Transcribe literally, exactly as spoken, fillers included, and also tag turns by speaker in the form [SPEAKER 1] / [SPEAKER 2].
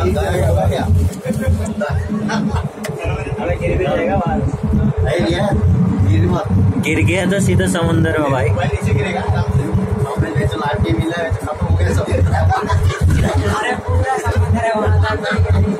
[SPEAKER 1] गिर गया तो सीधा समुंदर में भाई।
[SPEAKER 2] नीचे गिरेगा जो लाठी मिला है खत्म हो गया सब। अरे पूरा समुंदर है वहाँ।